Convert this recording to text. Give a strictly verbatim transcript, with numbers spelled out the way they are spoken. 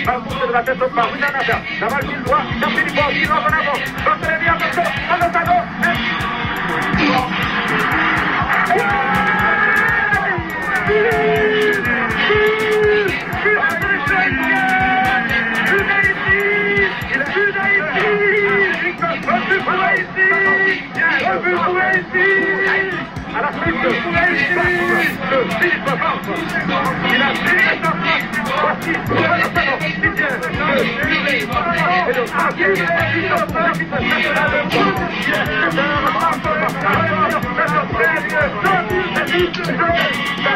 va pousser de la tête au pas, oui, Nada, la balle qu'il doit, Jean-Philippe Bois, qui lance en avant, Jean-Philippe bien, attention, attention, à la suite de Philippe Boivard. Il a pris la sortie. Voici maintenant Didier de Jury et le troisième président de l'équipe nationale de foot. Il est sept heures trente.